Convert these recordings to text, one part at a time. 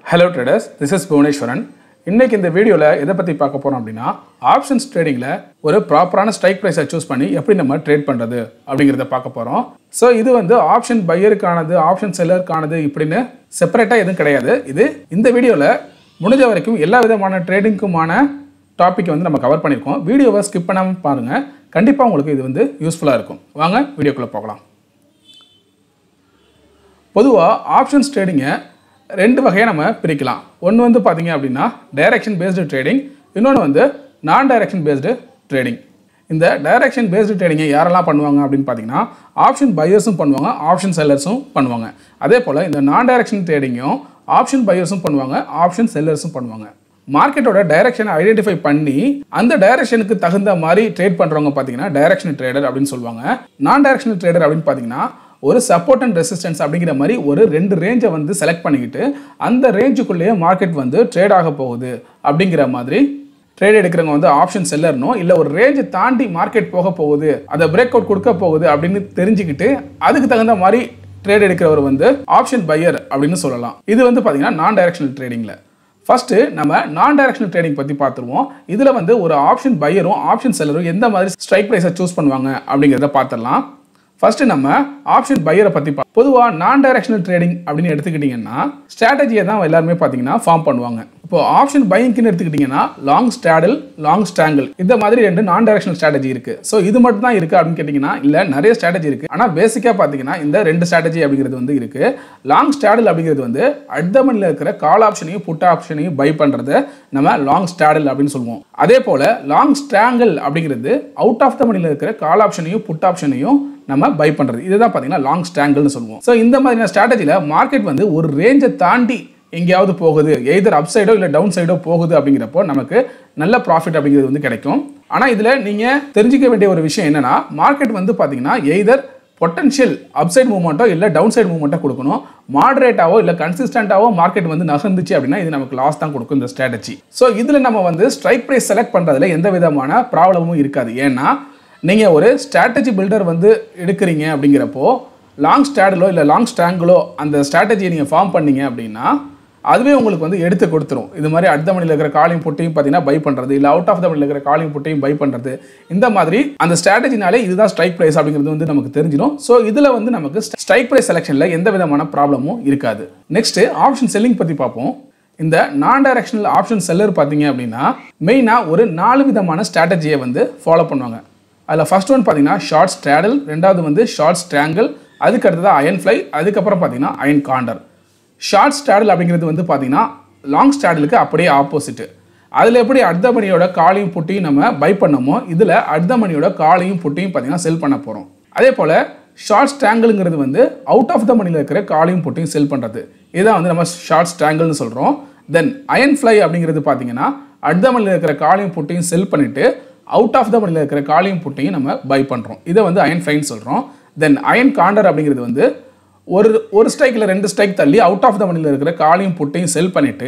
Hello traders, this is Bhuvaneshwaran. இன்னைக்கு இந்த வீடியோல எதை பத்தி பார்க்க போறோம் அப்படினா ஆப்ஷன்ஸ் ட்ரேடிங்ல ஒரு ப்ராப்பரான ஸ்ட்ரைக் பிரைஸை சூஸ் பண்ணி எப்படி நம்ம ட்ரேட் பண்றது அப்படிங்கறத பார்க்க போறோம். சோ இது வந்து ஆப்ஷன் பையருக்கானது, ஆப்ஷன் செல்லருக்கானது இப்படின்னு செப்பரேட்டா எதுவும் கிடையாது. இது இந்த வீடியோல முடிஞ்ச வரைக்கும் எல்லா விதமான ட்ரேடிங்க்குமான டாபிக் வந்து நம்ம கவர் பண்ணிருக்கோம். வீடியோவை ஸ்கிப் பண்ணாம பாருங்க. கண்டிப்பா உங்களுக்கு இது வந்து யூஸ்ஃபுல்லா இருக்கும். வாங்க வீடியோக்குள்ள போகலாம். பொதுவா ஆப்ஷன்ஸ் ட்ரேடிங்க ரெண்டு வகையா நம்ம பிரிக்கலாம். ஒன்னு வந்து பாத்தீங்க அப்படினா டைரக்ஷன் பேஸ்டு ட்ரேடிங், இன்னொன்னு வந்து நான் டைரக்ஷன் பேஸ்டு ட்ரேடிங். இந்த டைரக்ஷன் பேஸ்டு ட்ரேடிங்கை யாரெல்லாம் பண்ணுவாங்க அப்படின்னு பார்த்தீங்கன்னா ஆப்ஷன் பையர்ஸும் பண்ணுவாங்க, ஆப்ஷன் செல்லர்ஸும் பண்ணுவாங்க. அதே போல் இந்த நான் டைரக்ஷன் ட்ரேடிங்கும் ஆப்ஷன் பையர்ஸும் பண்ணுவாங்க, ஆப்ஷன் செல்லர்ஸும் பண்ணுவாங்க. மார்க்கெட்டோட டைரக்ஷனை ஐடென்டிஃபை பண்ணி அந்த டைரக்ஷனுக்கு தகுந்த மாதிரி ட்ரேட் பண்ணுறவங்க பார்த்தீங்கன்னா டைரக்ஷனல் ட்ரேடர் அப்படின்னு சொல்லுவாங்க. நான் டைரக்ஷனல் ட்ரேடர் அப்படின்னு பார்த்தீங்கன்னா ஒரு சப்போர்ட் அண்ட் ரெசிஸ்டன்ஸ் அப்படிங்கிற மாதிரி ஒரு ரெண்டு ரேஞ்சை வந்து செலக்ட் பண்ணிக்கிட்டு அந்த ரேஞ்சுக்குள்ளேயே மார்க்கெட் வந்து ட்ரேட் ஆக போகுது அப்படிங்கிற மாதிரி ட்ரேட் எடுக்கிறவங்க வந்து ஆப்ஷன் செல்லர்னோ இல்லை ஒரு ரேஞ்சை தாண்டி மார்க்கெட் போக போகுது, அதை பிரேக் அவுட் கொடுக்க போகுது அப்படின்னு தெரிஞ்சுக்கிட்டு அதுக்கு தகுந்த மாதிரி ட்ரேட் எடுக்கிறவர் வந்து ஆப்ஷன் பையர் அப்படின்னு சொல்லலாம். இது வந்து பார்த்தீங்கன்னா நான் டைரக்ஷனல் ட்ரேடிங்கில். ஃபர்ஸ்ட் நம்ம நான் டைரக்ஷனல் ட்ரேடிங் பற்றி பார்த்துருவோம். இதில் வந்து ஒரு ஆப்ஷன் பையரும் ஆப்ஷன் செல்லரும் எந்த மாதிரி ஸ்ட்ரைக் ப்ரைஸை சூஸ் பண்ணுவாங்க அப்படிங்கிறத பார்த்துடலாம். ஃபர்ஸ்ட் நம்ம ஆப்ஷன் பையரை பற்றி பொதுவாக நான் டைரக்ஷனல் ட்ரேடிங் அப்படின்னு எடுத்துக்கிட்டிங்கன்னா ஸ்ட்ராட்டஜியை தான் எல்லாருமே பார்த்தீங்கன்னா ஃபார்ம் பண்ணுவாங்க. இப்போ ஆப்ஷன் பையிங்க்குன்னு எடுத்துக்கிட்டிங்கன்னா லாங் ஸ்டாடில், லாங் ஸ்டாங்கிள் இந்த மாதிரி ரெண்டு நான் டைரக்ஷனல் ஸ்ட்ராட்டஜி இருக்குது. ஸோ இது மட்டும் தான் இருக்குது அப்படின்னு கேட்டிங்கன்னா இல்லை, நிறைய ஸ்ட்ராட்டஜி இருக்குது. ஆனால் பேசிக்காக பார்த்தீங்கன்னா இந்த ரெண்டு ஸ்ட்ராட்டஜி அப்படிங்கிறது வந்து இருக்குது. லாங் ஸ்டாடில் அப்படிங்கிறது வந்து அட் த மணியில் இருக்கிற கால் ஆப்ஷனையும் புட் ஆப்ஷனையும் பை பண்ணுறது நம்ம லாங் ஸ்டாடில் அப்படின்னு சொல்லுவோம். அதே போல் லாங் ஸ்டாங்கிள் அப்படிங்கிறது அவுட் ஆஃப் த மணியில் இருக்கிற கால் ஆப்ஷனையும் புட் ஆப்ஷனையும் நம்ம பை பண்றது. இதுதான் பாத்தீங்கன்னா லாங் ஸ்டாங்கிள்னு சொல்லுவோம். சோ இந்த மாதிரியான ஸ்ட்ராட்டஜில மார்க்கெட் வந்து ஒரு ரேஞ்சை தாண்டி எங்கேயாவது போகுது, எய்தர் அப் சைடோ இல்லை டவுன் சைடோ போகுது அப்படிங்கிறப்போ நமக்கு நல்ல ப்ராஃபிட் அப்படிங்கிறது வந்து கிடைக்கும். ஆனா இதுல நீங்க தெரிஞ்சுக்க வேண்டிய ஒரு விஷயம் என்னன்னா மார்க்கெட் வந்து பாத்தீங்கன்னா எய்தர் பொட்டன்ஷியல் அப்சைட் மூவ்மெண்ட்டோ இல்லை டவுன் சைட் மூவ்மெண்ட்டோ கொடுக்கணும். மாடரேட்டாவோ இல்லை கன்சிஸ்டன்டாவோ மார்க்கெட் வந்து நகர்ந்துச்சு அப்படின்னா இது நமக்கு லாஸ் தான் கொடுக்கும் இந்த ஸ்ட்ராட்டஜி. ஸோ இதில் நம்ம வந்து ஸ்ட்ரைக் ப்ரைஸ் செலக்ட் பண்ணுறதுல எந்த விதமான ப்ராப்ளமும் இருக்காது. ஏன்னா நீங்கள் ஒரு ஸ்ட்ராட்டஜி பில்டர் வந்து எடுக்கிறீங்க அப்படிங்கிறப்போ லாங் ஸ்டாடிலோ இல்லை லாங் ஸ்டாங்கிலோ அந்த ஸ்ட்ராட்டஜியை நீங்கள் ஃபார்ம் பண்ணீங்க அப்படின்னா அதுவே உங்களுக்கு வந்து எடுத்து கொடுத்துரும். இது மாதிரி அட் த மணியில் இருக்கிற காலிங் புட்டையும் பார்த்தீங்கன்னா பை பண்ணுறது, இல்லை அவுட் ஆஃப் த மணியில் இருக்கிற காலிங் புட்டையும் பை பண்ணுறது, இந்த மாதிரி அந்த ஸ்ட்ராட்டஜினாலே இதுதான் ஸ்ட்ரைக் ப்ரைஸ் அப்படிங்கிறது வந்து நமக்கு தெரிஞ்சிடும். ஸோ இதில் வந்து நமக்கு ஸ்ட்ரைக் ப்ரைஸ் செலெக்ஷனில் எந்த விதமான ப்ராப்ளமும் இருக்காது. நெக்ஸ்ட் ஆப்ஷன் செல்லிங் பற்றி பார்ப்போம். இந்த நான் டைரக்ஷனல் ஆப்ஷன் செல்லர் பார்த்தீங்க அப்படின்னா மெயினாக ஒரு 4 விதமான ஸ்ட்ராட்டஜியை வந்து ஃபாலோ பண்ணுவாங்க. அதில் ஃபர்ஸ்ட் ஒன் பார்த்தீங்கன்னா ஷார்ட் ஸ்ட்ராடல், ரெண்டாவது வந்து ஷார்ட் ஸ்ட்ராங்கிள், அதுக்கு அடுத்தது அயன் ஃப்ளை, அதுக்கப்புறம் பார்த்தீங்கன்னா அயன் காண்டர். ஷார்ட் ஸ்ட்ராடல் அப்படிங்கிறது வந்து பார்த்தீங்கன்னா லாங் ஸ்ட்ராடலுக்கு அப்படியே ஆப்போசிட். அதில் எப்படி அட் த மணியோட காலையும் புட்டையும் நம்ம பை பண்ணமோ இதில் அட் த மணியோட காலையும் புட்டையும் பார்த்தீங்கன்னா செல் பண்ண போகிறோம். அதே போல் ஷார்ட் ஸ்ட்ராங்கிள்ங்கிறது வந்து அவுட் ஆஃப் த மணியில் இருக்கிற காலையும் புட்டையும் செல் பண்ணுறது. இதுதான் வந்து நம்ம ஷார்ட் ஸ்ட்ராங்கிள்னு சொல்கிறோம். தென் அயன் ஃப்ளை அப்படிங்கிறது பார்த்தீங்கன்னா அட் த மணியில் இருக்கிற காலையும் புட்டையும் செல் பண்ணிவிட்டு அவுட் ஆஃப் த மணியில் இருக்கிற காலிங் புட்டையும் நம்ம பை பண்ணுறோம். இதை வந்து அயன் ஃபைன் சொல்கிறோம். தென் அயன் காண்டர் அப்படிங்கிறது வந்து ஒரு ஸ்ட்ரைக்கில் 2 ஸ்ட்ரைக் தள்ளி அவுட் ஆஃப் த மணியில் இருக்கிற காலிங் புட்டையும் செல் பண்ணிவிட்டு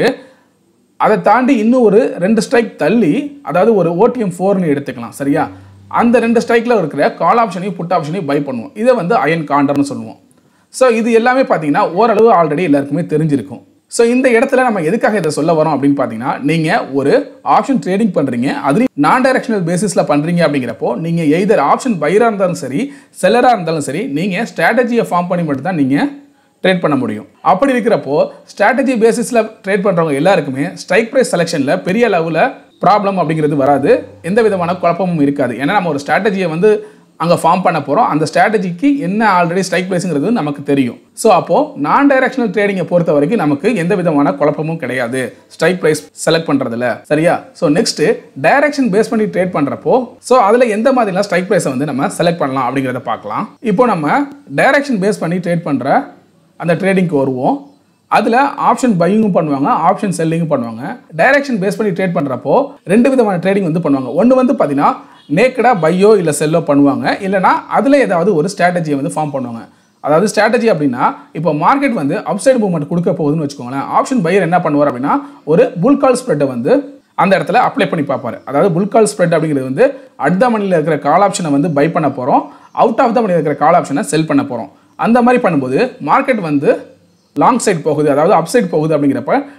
அதை தாண்டி இன்னும் ஒரு 2 ஸ்ட்ரைக் தள்ளி, அதாவது ஒரு ஓடிஎம் 4னு எடுத்துக்கலாம் சரியா, அந்த 2 ஸ்ட்ரைக்கில் இருக்கிற கால் ஆப்ஷனையும் புட் ஆப்ஷனையும் பை பண்ணுவோம். இதை வந்து அயன் காண்டர்னு சொல்லுவோம். ஸோ இது எல்லாமே பார்த்தீங்கன்னா ஓரளவு ஆல்ரெடி எல்லாருக்குமே தெரிஞ்சிருக்கும். ஸோ இந்த இடத்துல நம்ம எதுக்காக இதை சொல்ல வரோம் அப்படின்னு பார்த்தீங்கன்னா நீங்கள் ஒரு ஆப்ஷன் ட்ரேடிங் பண்ணுறீங்க, அதுலேயும் நான் டைரக்ஷனல் பேசிஸில் பண்ணுறீங்க அப்படிங்கிறப்போ நீங்கள் எய்தர் ஆப்ஷன் பையராக இருந்தாலும் சரி செல்லராக இருந்தாலும் சரி நீங்கள் ஸ்ட்ராட்டஜியை ஃபார்ம் பண்ணி மட்டும் தான் நீங்கள் ட்ரேட் பண்ண முடியும். அப்படி இருக்கிறப்போ ஸ்ட்ராட்டஜி பேசிஸில் ட்ரேட் பண்ணுறவங்க எல்லாருக்குமே ஸ்ட்ரைக் ப்ரைஸ் செலெக்ஷனில் பெரிய அளவில் ப்ராப்ளம் அப்படிங்கிறது வராது, எந்த விதமான குழப்பமும் இருக்காது. ஏன்னா நம்ம ஒரு ஸ்ட்ராட்டஜியை வந்து அங்கே ஃபார்ம் பண்ண போகிறோம், அந்த ஸ்ட்ராட்டஜிக்கு என்ன ஆல்ரெடி ஸ்ட்ரைக் ப்ரைஸுங்கிறது நமக்கு தெரியும். ஸோ அப்போது நான் டைரக்ஷனல் ட்ரேடிங்கை பொறுத்த வரைக்கும் நமக்கு எந்த விதமான குழப்பமும் கிடையாது ஸ்ட்ரைக் ப்ரைஸ் செலக்ட் பண்ணுறதுல சரியா. ஸோ நெக்ஸ்ட்டு டைரக்ஷன் பேஸ் பண்ணி ட்ரேட் பண்ணுறப்போ ஸோ அதில் எந்த மாதிரிலாம் ஸ்ட்ரைக் ப்ரைஸை வந்து நம்ம செலக்ட் பண்ணலாம் அப்படிங்கிறத பார்க்கலாம். இப்போ நம்ம டைரக்ஷன் பேஸ் பண்ணி ட்ரேட் பண்ணுற அந்த ட்ரேடிங்க்கு வருவோம். அதில் ஆப்ஷன் பையிங்கும் பண்ணுவாங்க, ஆப்ஷன் செல்லிங்கும் பண்ணுவாங்க. டைரக்ஷன் பேஸ் பண்ணி ட்ரேட் பண்ணுறப்போ 2 விதமான ட்ரேடிங் வந்து பண்ணுவாங்க. ஒன்று வந்து பார்த்தீங்கன்னா நேக்கடாக பையோ இல்லை செல்லோ பண்ணுவாங்க, இல்லைனா அதில் ஏதாவது ஒரு ஸ்ட்ராட்டஜியை வந்து ஃபார்ம் பண்ணுவாங்க. அதாவது ஸ்ட்ராட்டஜி அப்படின்னா இப்போ மார்க்கெட் வந்து அப்சைட் மூவ்மெண்ட் கொடுக்க போகுதுன்னு வச்சுக்கோங்களேன். ஆப்ஷன் பையர் என்ன பண்ணுவார் அப்படின்னா ஒரு புல் கால் ஸ்ப்ரெட்டை வந்து அந்த இடத்துல அப்ளை பண்ணி பார்ப்பாரு. அதாவது புல் கால் ஸ்ப்ரெட் அப்படிங்கிறது வந்து அட் த மணியில் இருக்கிற கால் ஆப்ஷனை வந்து பை பண்ண போகிறோம், அவுட் ஆஃப் த மணியில் இருக்கிற கால் ஆப்ஷனை செல் பண்ண போகிறோம். அந்த மாதிரி பண்ணும்போது மார்க்கெட் வந்து லாங் சைட் போகுது, அதாவது அப் சைட் போகுது அப்படிங்கிறப்ப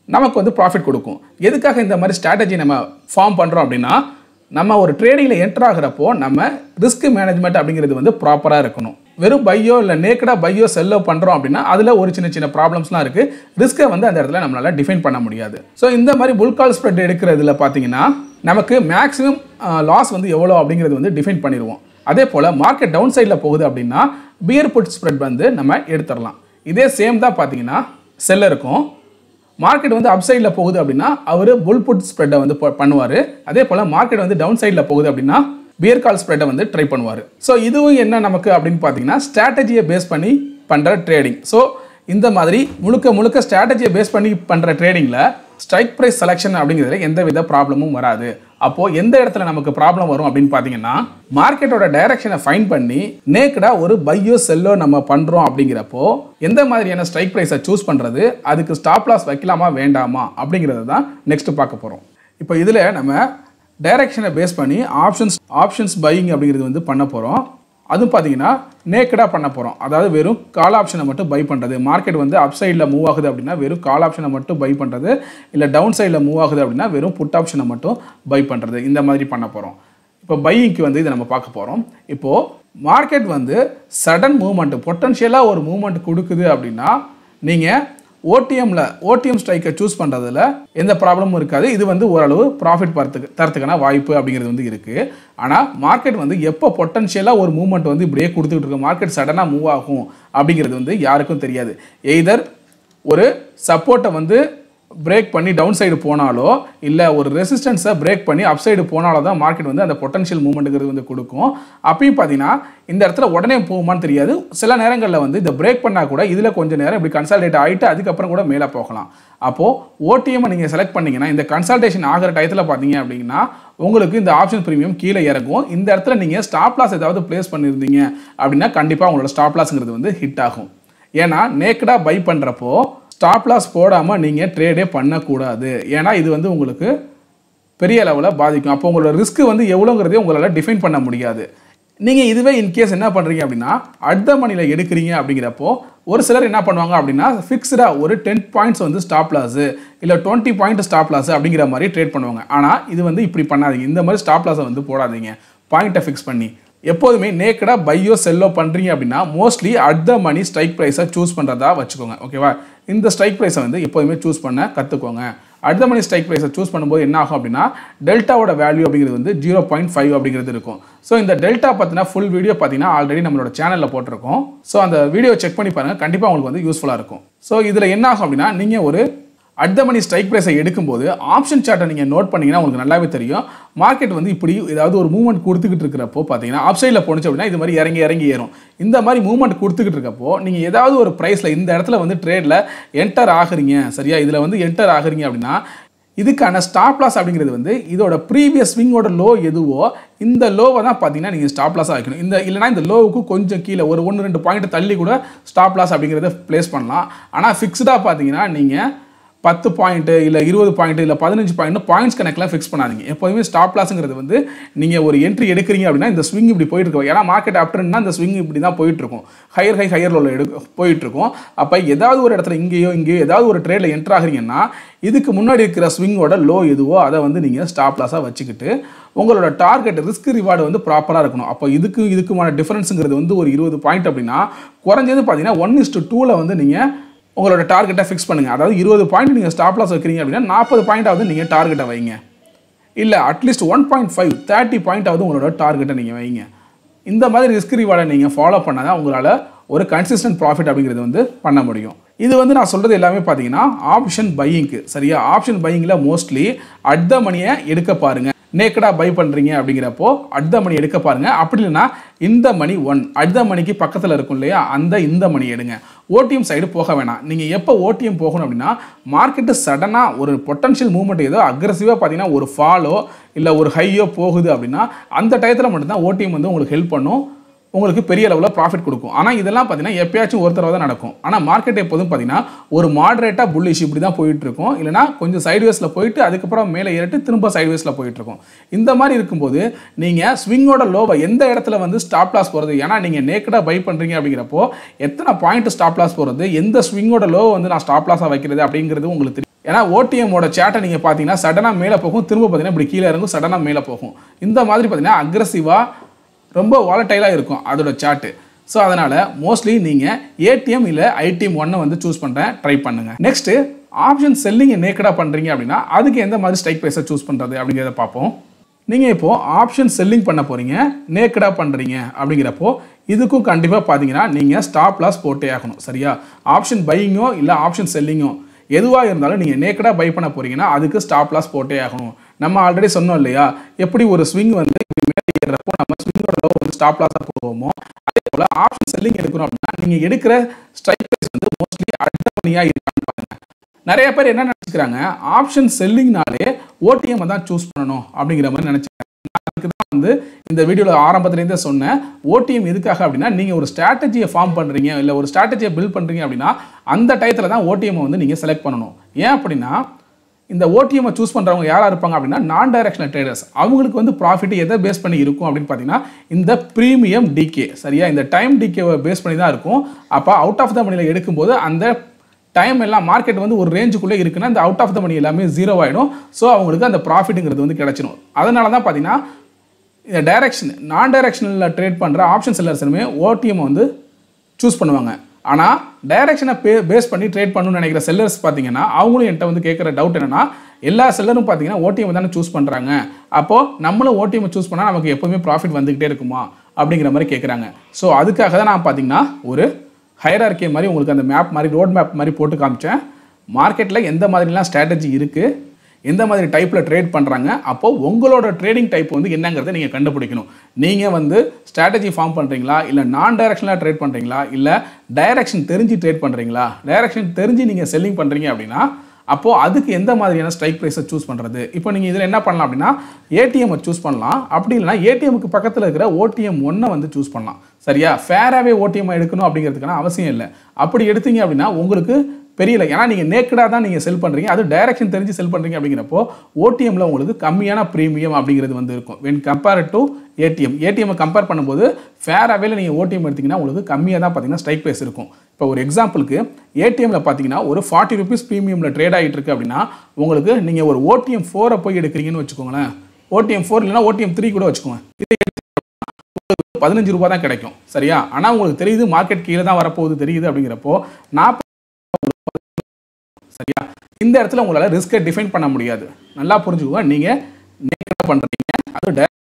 நமக்கு வந்து ப்ராஃபிட் கொடுக்கும். எதுக்காக இந்த மாதிரி ஸ்ட்ராட்டஜி நம்ம ஃபார்ம் பண்ணுறோம் அப்படின்னா, நம்ம ஒரு ட்ரேடிங்கில் என்டர் ஆகிறப்போ நம்ம ரிஸ்க் மேனேஜ்மெண்ட் அப்படிங்கிறது வந்து ப்ராப்பராக இருக்கணும். வெறும் பையோ இல்லை நேக்கடாக பையோ செல்லோ பண்ணுறோம் அப்படின்னா அதில் ஒரு சின்ன சின்ன ப்ராப்ளம்ஸ்லாம் இருக்குது. ரிஸ்க்கை வந்து அந்த இடத்துல நம்மளால் டிஃபைன் பண்ண முடியாது. ஸோ இந்த மாதிரி புல் கால் ஸ்ப்ரெட் எடுக்கிறதுல பார்த்தீங்கன்னா நமக்கு மேக்ஸிமம் லாஸ் வந்து எவ்வளோ அப்படிங்கிறது வந்து டிஃபைன் பண்ணிடுவோம். அதே போல் மார்க்கெட் டவுன் சைடில் போகுது அப்படின்னா பியர் புட் ஸ்ப்ரெட் வந்து நம்ம எடுத்துடலாம். இதே சேம் தான் பார்த்தீங்கன்னா செல்லருக்கும். மார்க்கெட் வந்து அப் சைடில் போகுது அப்படின்னா அவர் புல் புட் ஸ்ப்ரெட்டை வந்து பண்ணுவார். அதே போல் மார்க்கெட் வந்து டவுன் சைடில் போகுது அப்படின்னா பியர் கால் ஸ்ப்ரெட்டை வந்து ட்ரை பண்ணுவார். ஸோ இதுவும் என்ன நமக்கு அப்படின்னு பார்த்தீங்கன்னா ஸ்ட்ராட்டஜியை பேஸ் பண்ணி பண்ணுற ட்ரேடிங். ஸோ இந்த மாதிரி முழுக்க ஸ்ட்ராட்டஜியை பேஸ் பண்ணி பண்ணுற ட்ரேடிங்கில் ஸ்ட்ரைக் ப்ரைஸ் செலெக்ஷன் அப்படிங்கிறதுல எந்த வித ப்ராப்ளமும் வராது. அப்போது எந்த இடத்துல நமக்கு ப்ராப்ளம் வரும் அப்படின்னு பார்த்தீங்கன்னா மார்க்கெட்டோட டைரக்ஷனை ஃபைன் பண்ணி நேக்கடாக ஒரு பையோ செல்லோ நம்ம பண்ணுறோம் அப்படிங்கிறப்போ எந்த மாதிரியான ஸ்ட்ரைக் ப்ரைஸை சூஸ் பண்ணுறது, அதுக்கு ஸ்டாப் லாஸ் வைக்கலாமா வேண்டாமா அப்படிங்கிறது தான் நெக்ஸ்ட் பார்க்க போகிறோம். இப்போ இதில் நம்ம டைரக்ஷனை பேஸ் பண்ணி ஆப்ஷன்ஸ் பையிங் அப்படிங்கிறது வந்து பண்ண போகிறோம். அதுவும் பார்த்தீங்கன்னா நேக்கடாக பண்ண போகிறோம். அதாவது வெறும் கால் ஆப்ஷனை மட்டும் பை பண்ணுறது. மார்க்கெட் வந்து அப் சைடில் மூவ் ஆகுது அப்படின்னா வெறும் கால் ஆப்ஷனை மட்டும் பை பண்ணுறது, இல்லை டவுன் சைடில் மூவ் ஆகுது அப்படின்னா வெறும் புட் ஆப்ஷனை மட்டும் பை பண்ணுறது. இந்த மாதிரி பண்ண போகிறோம். இப்போ பையிங்க்கு வந்து இதை நம்ம பார்க்க போகிறோம். இப்போது மார்க்கெட் வந்து சடன் மூவ்மெண்ட் பொட்டன்ஷியலாக ஒரு மூவ்மெண்ட் கொடுக்குது அப்படின்னா நீங்கள் ஓடிஎம் ஸ்ட்ரைக்கை சூஸ் பண்ணுறதுல எந்த ப்ராப்ளமும் இருக்காது. இது வந்து ஓரளவு ப்ராஃபிட் தரத்துக்கான வாய்ப்பு அப்படிங்கிறது வந்து இருக்குது. ஆனால் மார்க்கெட் வந்து எப்போ பொட்டன்ஷியலாக ஒரு மூவ்மெண்ட் வந்து இப்படியே கொடுத்துக்கிட்டு இருக்கு, மார்க்கெட் சடனாக மூவ் ஆகும் அப்படிங்கிறது வந்து யாருக்கும் தெரியாது. எய்தர் ஒரு சப்போர்ட்டை வந்து பிரேக் பண்ணி டவுன் சைடு போனாலோ இல்லை ஒரு ரெசிஸ்டன்ஸை பிரேக் பண்ணி அப் சைடு போனாலோ தான் மார்க்கெட் வந்து அந்த பொட்டன்ஷியல் மூவ்மெண்ட்டுங்கிறது வந்து கொடுக்கும். அப்பயும் பார்த்தீங்கன்னா இந்த இடத்துல உடனே போகுமான்னு தெரியாது. சில நேரங்களில் வந்து இந்த பிரேக் பண்ணால் கூட இதில் கொஞ்சம் நேரம் இப்படி கன்சால்டேட் ஆகிட்டு அதுக்கப்புறம் கூட மேலே போகலாம். அப்போது ஓடிஎம்மை நீங்கள் செலக்ட் பண்ணிங்கன்னா இந்த கன்சல்டேஷன் ஆகிற டயத்தில் பார்த்தீங்க அப்படின்னா உங்களுக்கு இந்த ஆப்ஷன் ப்ரீமியம் கீழே இறங்கும். இந்த இடத்துல நீங்கள் ஸ்டாப் லாஸ் ஏதாவது பிளேஸ் பண்ணியிருந்தீங்க அப்படின்னா கண்டிப்பாக உங்களோட ஸ்டாப் லாஸ்ங்கிறது வந்து ஹிட் ஆகும். ஏன்னா நேக்கடாக பை பண்ணுறப்போ ஸ்டாப் லாஸ் போடாமல் நீங்கள் ட்ரேடே பண்ணக்கூடாது. ஏன்னா இது வந்து உங்களுக்கு பெரிய லெவலில் பாதிக்கும். அப்போ உங்களோட ரிஸ்க் வந்து எவ்வளோங்கிறதே உங்களால் டிஃபைன் பண்ண முடியாது. நீங்கள் இதுவே இன்கேஸ் என்ன பண்ணுறீங்க அப்படின்னா அட் த மணியில் எடுக்கிறீங்க அப்படிங்கிறப்போ ஒரு சிலர் என்ன பண்ணுவாங்க அப்படின்னா ஃபிக்ஸ்டாக ஒரு 10 பாயிண்ட்ஸ் வந்து ஸ்டாப் லாஸு இல்லை 20 பாயிண்ட் ஸ்டாப் லாஸு அப்படிங்கிற மாதிரி ட்ரேட் பண்ணுவாங்க. ஆனால் இது வந்து இப்படி பண்ணாதீங்க. இந்த மாதிரி ஸ்டாப் லாஸை வந்து போடாதீங்க. பாயிண்ட்டை ஃபிக்ஸ் பண்ணி எப்போதுமே நேக்கடாக பையோ செல்லோ பண்ணுறீங்க அப்படின்னா mostly at the money strike ப்ரைஸை சூஸ் பண்ணுறதா வச்சுக்கோங்க. ஓகேவா? இந்த ஸ்ட்ரைக் ப்ரைஸை வந்து எப்போதுமே சூஸ் பண்ண கற்றுக்கோங்க. அட் த மணி ஸ்ட்ரைக் ப்ரைஸை சூஸ் பண்ணும்போது என்ன ஆகும் அப்படின்னா டெல்டாவோட வேல்யூ அப்படிங்கிறது வந்து 0.5 அப்படிங்கிறது இருக்கும். ஸோ இந்த டெல்டா பார்த்தீங்கன்னா ஃபுல் வீடியோ பார்த்தீங்கன்னா ஆல்ரெடி நம்மளோட சேனலில் போட்டிருக்கோம். ஸோ அந்த வீடியோ செக் பண்ணி பாருங்கள். கண்டிப்பாக உங்களுக்கு வந்து யூஸ்ஃபுல்லாக இருக்கும். ஸோ இதில் என்ன ஆகும் அப்படின்னா நீங்கள் ஒரு அட் த மணி ஸ்ட்ரைக் ப்ரைஸை எடுக்கும்போது ஆப்ஷன் சார்ட்டை நீங்கள் நோட் பண்ணிங்கன்னா உங்களுக்கு நல்லாவே தெரியும். மார்க்கெட் வந்து இப்படி ஏதாவது ஒரு மூவ்மெண்ட் கொடுத்துக்கிட்டு இருக்கிறப்போ பார்த்தீங்கன்னா அப் சைடில் போணுச்சு அப்படின்னா இது மாதிரி இறங்கி ஏறும். இந்த மாதிரி மூவ்மெண்ட் கொடுத்துக்கிட்டு இருக்கப்போ நீங்கள் ஏதாவது ஒரு ப்ரைஸில் இந்த இடத்துல வந்து ட்ரேடில் என்டர் ஆகுறீங்க, சரியா? இதில் வந்து என்டர் ஆகுறீங்க அப்படின்னா இதுக்கான ஸ்டாப் லாஸ் அப்படிங்கிறது வந்து இதோட ப்ரீவியஸ் ஸ்விங்கோட லோ எதுவோ இந்த லோவை தான் பார்த்தீங்கன்னா நீங்கள் ஸ்டாப் லாஸாக வைக்கணும். இல்லைனா இந்த லோவுக்கு கொஞ்சம் கீழே ஒரு 1-2 பாயிண்ட் தள்ளி கூட ஸ்டாப் லாஸ் அப்படிங்கிறத ப்ளேஸ் பண்ணலாம். ஆனால் ஃபிக்ஸ்டாக பார்த்தீங்கன்னா நீங்கள் 10 பாயிண்ட் இல்லை 20 பாயிண்ட் இல்லை 15 பாயிண்ட் பாயிண்ட்ஸ் கணக்கெலாம் ஃபிக்ஸ் பண்ணாதீங்க. எப்போதுமே ஸ்டாப் லாஸுங்கிறது வந்து நீங்கள் ஒரு என்ட்ரி எடுக்கிறீங்க அப்படின்னா இந்த ஸ்விங் இப்படி போயிட்டு இருக்கும். ஏன்னா மார்க்கெட் ஆப்டர்னா இந்த ஸ்விங் இப்படி தான் போயிட்டுருக்கும். ஹையர் லோவில் போயிட்டுருக்கும். அப்போ ஏதாவது ஒரு இடத்துல இங்கேயோ ஏதாவது ஒரு ட்ரேடில் என்ட்ரு ஆகிறீங்கன்னா இதுக்கு முன்னாடி இருக்கிற ஸ்விங்கோட லோ எதுவோ அதை வந்து நீங்கள் ஸ்டாப் லாஸாக வச்சுக்கிட்டு உங்களோட டார்கெட் ரிஸ்க் ரிவார்டு வந்து ப்ராப்பராக இருக்கணும். அப்போ இதுக்குமான டிஃபரன்ஸுங்கிறது வந்து ஒரு 20 பாயிண்ட் அப்படின்னா குறைஞ்சது பார்த்தீங்கன்னா 1:2 வந்து நீங்கள் உங்களோட டார்கெட்டை ஃபிக்ஸ் பண்ணுங்கள். அதாவது 20 பாயிண்ட் நீங்கள் ஸ்டாப் லாஸ் வைக்கிறீங்க அப்படின்னா 40 பாயிண்டாவது நீங்கள் டார்கெட்டை வைங்க. இல்லை அட்லீஸ்ட் 1.5 30 பாயிண்டாவது உங்களோட டார்கெட்டை நீங்கள் வைங்க. இந்த மாதிரி ரிஸ்க் ரிவார்டை நீங்கள் ஃபாலோ பண்ணால் தான் உங்களால் ஒரு கன்சிஸ்டன்ட் ப்ராஃபிட் அப்படிங்கிறது வந்து பண்ண முடியும். இது வந்து நான் சொல்கிறது எல்லாமே பார்த்தீங்கன்னா ஆப்ஷன் பையிங்க்கு, சரியா? ஆப்ஷன் பையிங்கில் மோஸ்ட்லி அட் த மணியை எடுக்க பாருங்கள். நேக்கடாக பை பண்ணுறீங்க அப்படிங்கிறப்போ அட் த மணி எடுக்க பாருங்கள். அப்படி இல்லைன்னா இந்த மணி 1 அட் த மணிக்கு பக்கத்தில் இருக்கும் இல்லையா, இந்த மணி எடுங்க. ஓடிஎம் சைடு போக வேணாம். நீங்கள் எப்போ ஓடிஎம் போகணும் அப்படின்னா மார்க்கெட்டு சடனாக ஒரு பொட்டன்ஷியல் மூவ்மெண்ட் ஏதோ அக்ரெசிவாக பார்த்தீங்கன்னா ஒரு ஃபாலோ இல்லை ஒரு ஹையோ போகுது அப்படின்னா அந்த டயத்தில் மட்டும்தான் ஓடிஎம் வந்து உங்களுக்கு ஹெல்ப் பண்ணும், உங்களுக்கு பெரிய லெவலில் ப்ராஃபிட் கொடுக்கும். ஆனால் இதெல்லாம் பார்த்தீங்கன்னா எப்பயாச்சும் ஒரு தடவை தான் நடக்கும். ஆனால் மார்க்கெட் எப்போதும் பார்த்தீங்கன்னா ஒரு மாடரேட்டாக புல்லிஷ் இப்படி தான் போயிட்டு இருக்கும். இல்லைனா கொஞ்சம் சைட்வேஸில் போயிட்டு அதுக்கப்புறம் மேலே ஏறிட்டு திரும்ப சைட்வேஸில் போயிட்டு இருக்கும். இந்த மாதிரி இருக்கும்போது நீங்கள் ஸ்விங்கோட லோவை எந்த இடத்துல வந்து ஸ்டாப் லாஸ் போகிறது, ஏன்னா நீங்கள் நேக்கடாக பை பண்ணுறீங்க அப்படிங்கிறப்போ எத்தனை பாயிண்ட் ஸ்டாப் லாஸ் போகிறது, எந்த ஸ்விங்கோட லோவை வந்து நான் ஸ்டாப் லாஸாக வைக்கிறது அப்படிங்கிறது உங்களுக்கு தெரியும். ஏன்னா ஓடிஎம்மோட சேட்டை நீங்கள் பார்த்தீங்கன்னா சடனாக மேலே போகும், திரும்ப பார்த்தீங்கன்னா இப்படி கீழே இறங்கும், சடனாக மேலே போகும். இந்த மாதிரி பார்த்தீங்கன்னா அக்ரெசிவாக ரொம்ப வாலட்டைலாக இருக்கும் அதோட சார்ட்டு. ஸோ அதனால் மோஸ்ட்லி நீங்கள் ஏடிஎம் இல்லை ஐடிஎம் ஒன்னை வந்து சூஸ் பண்ணுறேன், ட்ரை பண்ணுங்கள். நெக்ஸ்ட்டு ஆப்ஷன் செல்லிங்கை நேக்கடாக பண்ணுறீங்க அப்படின்னா அதுக்கு எந்த மாதிரி ஸ்ட்ரைக் ப்ரைஸை சூஸ் பண்ணுறது அப்படிங்கிறத பார்ப்போம். நீங்கள் இப்போது ஆப்ஷன் செல்லிங் பண்ண போகிறீங்க, நேக்கடாக பண்ணுறீங்க அப்படிங்கிறப்போ இதுக்கும் கண்டிப்பாக பார்த்தீங்கன்னா நீங்கள் ஸ்டாப் லாஸ் போட்டே ஆகணும். சரியா? ஆப்ஷன் பையிங்கோ இல்லை ஆப்ஷன் செல்லிங்கோ எதுவாக இருந்தாலும் நீங்கள் நேக்கடாக பை பண்ண போகிறீங்கன்னா அதுக்கு ஸ்டாப் லாஸ் போட்டே ஆகணும். நம்ம ஆல்ரெடி சொன்னோம் இல்லையா, எப்படி ஒரு ஸ்விங் வந்து மேலே ஏறுறப்போ நம்ம ஸ்விங்கோட லோ வந்து ஸ்டாப் லாஸாக போடுவோமோ, அதே போல் ஆப்ஷன் செல்லிங் எடுக்கணும் அப்படின்னா நீங்கள் எடுக்கிற ஸ்ட்ரைக் ப்ரைஸ் வந்து மோஸ்ட்லி அடுத்த மணியாக இருக்கான்னு பாருங்க. நிறைய பேர் என்ன நினச்சிக்கிறாங்க, ஆப்ஷன் செல்லிங்னாலே ஓடிஎம் தான் சூஸ் பண்ணணும் அப்படிங்கிற மாதிரி நினச்சிக்கிறாங்க. அதுக்கு தான் வந்து இந்த வீடியோவில் ஆரம்பத்துலேருந்தே சொன்னேன், ஓடிஎம் எதுக்காக அப்படின்னா நீங்கள் ஒரு ஸ்ட்ராட்டஜியை ஃபார்ம் பண்ணுறீங்க இல்லை ஒரு ஸ்ட்ராட்டஜியை பில்ட் பண்ணுறீங்க அப்படின்னா அந்த டயத்தில் தான் ஓடிஎம்மை வந்து நீங்கள் செலக்ட் பண்ணணும். ஏன் அப்படின்னா இந்த ஓடிஎம்மை சூஸ் பண்ணுறவங்க யாராக இருப்பாங்க அப்படின்னா நான் டைரக்ஷனல் ட்ரேடர்ஸ். அவங்களுக்கு வந்து ப்ராஃபிட் எதை பேஸ் பண்ணி இருக்கும் அப்படின்னு பார்த்தீங்கன்னா இந்த ப்ரீமியம் டிகே. சரியா? இந்த டைம் டிகேவை பேஸ் பண்ணி தான் இருக்கும். அப்போ அவுட் ஆஃப் த மணியில் எடுக்கும்போது அந்த டைம் எல்லாம் மார்க்கெட் வந்து ஒரு ரேஞ்சுக்குள்ளே இருக்குன்னா இந்த அவுட் ஆஃப் த மணி எல்லாமே ஜீரோ ஆகிடும். ஸோ அவங்களுக்கு அந்த ப்ராஃபிட்டுங்கிறது வந்து கிடச்சிடும். அதனால தான் பார்த்தீங்கன்னா இந்த டைரக்ஷன் நான் டைரக்ஷனில் ட்ரேட் பண்ணுற ஆப்ஷன் செல்லர்ஸுமே ஓடிஎம் வந்து சூஸ் பண்ணுவாங்க. ஆனால் டைரக்ஷனை பேஸ் பண்ணி ட்ரேட் பண்ணணும்னு நினைக்கிற செல்லர்ஸ் பார்த்தீங்கன்னா அவங்களும் என்கிட்ட வந்து கேட்குற டவுட் என்னன்னா, எல்லா செல்லரும் பார்த்தீங்கன்னா ஓடிஎம் தானே சூஸ் பண்ணுறாங்க, அப்போது நம்மளும் ஓடிஎம் சூஸ் பண்ணால் நமக்கு எப்போவுமே ப்ராஃபிட் வந்துக்கிட்டே இருக்குமா அப்படிங்கிற மாதிரி கேட்குறாங்க. ஸோ அதுக்காக தான் நான் பார்த்தீங்கன்னா ஒரு ஹைரார்கி மாதிரி உங்களுக்கு அந்த மேப் மாதிரி ரோட் மேப் மாதிரி போட்டு காமிச்சேன். மார்க்கெட்டில் எந்த மாதிரிலாம் ஸ்ட்ராட்டஜி இருக்குது, எந்த மாதிரி டைப்பில் ட்ரேட் பண்ணுறாங்க, அப்போது உங்களோட ட்ரேடிங் டைப் வந்து என்னங்கிறத நீங்கள் கண்டுபிடிக்கணும். நீங்கள் வந்து ஸ்ட்ராட்டஜி ஃபார்ம் பண்ணுறீங்களா, இல்லை நான் டைரக்ஷனலாக ட்ரேட் பண்ணுறீங்களா, இல்லை டைரக்ஷன் தெரிஞ்சு ட்ரேட் பண்ணுறீங்களா, டைரக்ஷன் தெரிஞ்சு நீங்கள் செல்லிங் பண்ணுறீங்க அப்படின்னா அப்போது அதுக்கு எந்த மாதிரியான ஸ்ட்ரைக் ப்ரைஸை சூஸ் பண்ணுறது. இப்போ நீங்கள் இதில் என்ன பண்ணலாம் அப்படின்னா ஏடிஎம்மை சூஸ் பண்ணலாம். அப்படி இல்லைனா ஏடிஎம்க்கு பக்கத்தில் இருக்கிற ஓடிஎம் ஒன்றை வந்து சூஸ் பண்ணலாம். சரியா? ஃபேராகவே ஓடிஎம் எடுக்கணும் அப்படிங்கிறதுக்கான அவசியம் இல்லை. அப்படி எடுத்தீங்க அப்படின்னா உங்களுக்கு பெரியல, ஏன்னா நீங்கள் நேக்கடாக தான் நீங்கள் செல் பண்ணுறீங்க, அது டைரக்ஷன் தெரிஞ்சு செல் பண்ணுறீங்க அப்படிங்கிறப்போ ஓடிஎம்மில் உங்களுக்கு கம்மியான ப்ரீமியம் அப்படிங்கிறது வந்து இருக்கும். வென் கம்பேர் டு ஏடிஎம்மை கம்பேர் பண்ணும்போது ஃபேராகவே நீங்கள் ஓடிஎம் எடுத்திங்கன்னா உங்களுக்கு கம்மியாக தான் பார்த்தீங்கன்னா ஸ்ட்ரைக் ப்ரைஸ் இருக்கும். இப்போ ஒரு எக்ஸாம்பிளுக்கு ஏடிஎம்மில் பார்த்தீங்கன்னா ஒரு 40 ரூபீஸ் ப்ரீமியமில் ட்ரேட் ஆகிட்டு இருக்கு அப்படின்னா உங்களுக்கு நீங்கள் ஒரு ஓடிஎம் 4 போய் எடுக்கிறீங்கன்னு வச்சுக்கோங்களேன், ஓடிஎம் 4 இல்லைனா ஓடிஎம் 3 கூட வச்சுக்கோங்க, இதை உங்களுக்கு 15 ரூபா தான் கிடைக்கும். சரியா? ஆனால் உங்களுக்கு தெரியுது மார்க்கெட் கீழே தான் வரப்போகுது தெரியுது அப்படிங்கிறப்போ 40. சரியா? இந்த இடத்துல உங்களால் ரிஸ்க்கை டிஃபைன் பண்ண முடியாது. நல்லா புரிஞ்சுக்கோங்க. நீங்கள் நேக்கடாக பண்ணுறீங்க, அது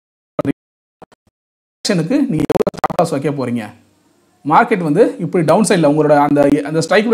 டைரக்ஷனுக்கு நீங்கள் எவ்வளோ ஸ்டாப் லாஸ் வைக்க போகிறீங்க, மார்க்கெட் வந்து இப்படி டவுன் சைடில் உங்களோட அந்த ஸ்ட்ரைக்,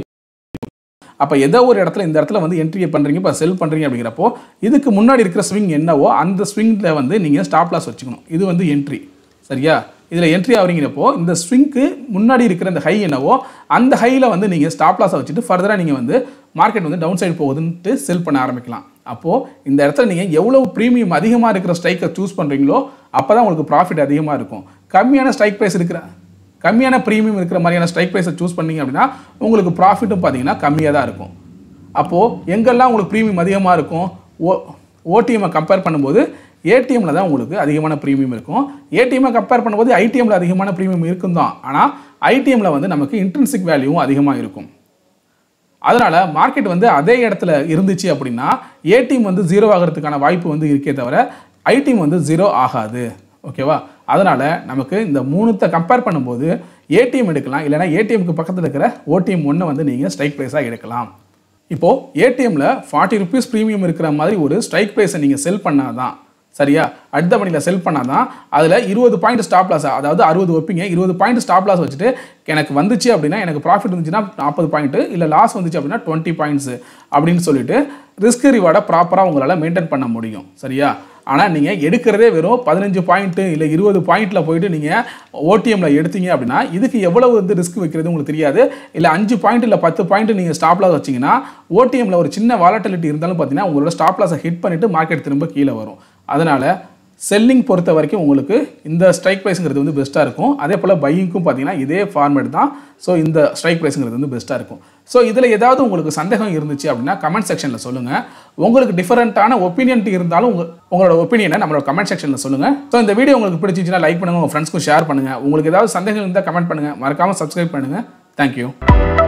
அப்போ ஏதோ ஒரு இடத்துல இந்த இடத்துல வந்து என்ட்ரி பண்ணுறீங்க, இப்போ செல் பண்ணுறீங்க அப்படிங்கிறப்போ இதுக்கு முன்னாடி இருக்கிற ஸ்விங் என்னவோ அந்த ஸ்விங்கில் வந்து நீங்கள் ஸ்டாப் லாஸ் வச்சுக்கணும். இது வந்து என்ட்ரி. சரியா? இதில் என்ட்ரி ஆகிறீங்கிறப்போ இந்த ஸ்விங்க்கு முன்னாடி இருக்கிற அந்த ஹை என்னவோ அந்த ஹையில் வந்து நீங்கள் ஸ்டாப் லாஸை வச்சுட்டு ஃபர்தராக நீங்கள் வந்து மார்க்கெட் வந்து டவுன் சைடு போகுதுன்ட்டு செல் பண்ண ஆரம்பிக்கலாம். அப்போது இந்த இடத்துல நீங்கள் எவ்வளோ ப்ரீமியம் அதிகமாக இருக்கிற ஸ்ட்ரைக்கை சூஸ் பண்ணுறீங்களோ அப்போ தான் உங்களுக்கு ப்ராஃபிட் அதிகமாக இருக்கும். கம்மியான ஸ்ட்ரைக் ப்ரைஸ் இருக்கிற கம்மியான ப்ரீமியம் இருக்கிற மாதிரியான ஸ்ட்ரைக் ப்ரைஸை சூஸ் பண்ணிங்க அப்படின்னா உங்களுக்கு ப்ராஃபிட்டும் பார்த்தீங்கன்னா கம்மியாக தான் இருக்கும். அப்போது எங்கெல்லாம் உங்களுக்கு ப்ரீமியம் அதிகமாக இருக்கும், ஓடிஎம்மை கம்பேர் பண்ணும்போது ஏடிஎம்மில் தான் உங்களுக்கு அதிகமான ப்ரீமியம் இருக்கும். ஏடிஎம்மை கம்பேர் பண்ணும்போது ஐடிஎம்மில் அதிகமான ப்ரீமியம் இருக்கும் தான், ஆனால் ஐடிஎம்மில் வந்து நமக்கு இன்ட்ரின்சிக் வேல்யூவும் அதிகமாக இருக்கும். அதனால் மார்க்கெட் வந்து அதே இடத்துல இருந்துச்சு அப்படின்னா ஏடிஎம் வந்து ஜீரோ ஆகிறதுக்கான வாய்ப்பு வந்து இருக்கே தவிர ஐடிஎம் வந்து ஜீரோ ஆகாது. ஓகேவா? அதனால் நமக்கு இந்த மூணுத்தை கம்பேர் பண்ணும்போது ஏடிஎம் எடுக்கலாம், இல்லைனா ஏடிஎம்க்கு பக்கத்தில் இருக்கிற ஓடிஎம் ஒன்றை வந்து நீங்கள் ஸ்ட்ரைக் ப்ரைஸாக எடுக்கலாம். இப்போது ஏடிஎம்மில் 40 ரூபீஸ் ப்ரீமியம் இருக்கிற மாதிரி ஒரு ஸ்ட்ரைக் ப்ரைஸை நீங்கள் செல் பண்ணால் தான், சரியா, அடுத்த மணியில் செல் பண்ணால் தான் அதில் 20 பாயிண்ட் ஸ்டாப் லாஸ், அதாவது 60 வைப்பீங்க, 20 பாயிண்ட் ஸ்டாப் லாஸ் வச்சுட்டு எனக்கு வந்துச்சு அப்படின்னா எனக்கு ப்ராஃபிட் வந்துச்சுன்னா 40 பாயிண்ட்டு, இல்லை லாஸ் வந்துச்சு அப்படின்னா 20 பாயிண்ட்ஸு அப்படின்னு சொல்லிட்டு ரிஸ்க் ரிவார்டை ப்ராப்பராக உங்களால் மெயின்டைன் பண்ண முடியும். சரியா? ஆனால் நீங்கள் எடுக்கிறதே வெறும் 15 பாயிண்ட்டு இல்லை 20 பாயிண்ட்டில் போயிட்டு நீங்கள் ஓடிஎம்மில் எடுத்தீங்க அப்படின்னா இதுக்கு எவ்வளவு வந்து ரிஸ்க் வைக்கிறது உங்களுக்கு தெரியாது. இல்லை 5 பாயிண்ட் இல்லை 10 பாயிண்ட் நீங்கள் ஸ்டாப் லாஸ் வச்சிங்கன்னா ஓடிஎம்மில் ஒரு சின்ன வாலட்டிலிட்டி இருந்தாலும் பார்த்தீங்கன்னா உங்களோட ஸ்டாப் லாஸை ஹிட் பண்ணிவிட்டு மார்க்கெட் திரும்ப கீழே வரும். அதனால் செல்லிங் பொறுத்த வரைக்கும் உங்களுக்கு இந்த ஸ்ட்ரைக் ப்ரைஸுங்கிறது வந்து பெஸ்ட்டாக இருக்கும். அதே போல் பையிங்க்கும் பார்த்தீங்கன்னா இதே ஃபார்மேட் தான். ஸோ இந்த ஸ்ட்ரைக் ப்ரைஸுங்கிறது வந்து பெஸ்ட்டாக இருக்கும். ஸோ இதில் ஏதாவது உங்களுக்கு சந்தேகம் இருந்துச்சு அப்படின்னா கமெண்ட் செக்ஷனில் சொல்லுங்கள். உங்களுக்கு டிஃபரெண்ட்டான ஒப்பீனியன் இருந்தாலும் உங்களோட ஒப்பீனியனை நம்மளோட கமெண்ட் செக்ஷனில் சொல்லுங்கள். ஸோ இந்த வீடியோ உங்களுக்கு பிடிச்சிச்சுன்னா லைக் பண்ணுங்கள், உங்கள் ஃப்ரெண்ட்ஸ்க்கும் ஷேர் பண்ணுங்கள். உங்களுக்கு ஏதாவது சந்தேகம் இருந்தால் கமெண்ட் பண்ணுங்கள். மறக்காமல் சப்ஸ்கிரைப் பண்ணுங்கள். தேங்க்யூ.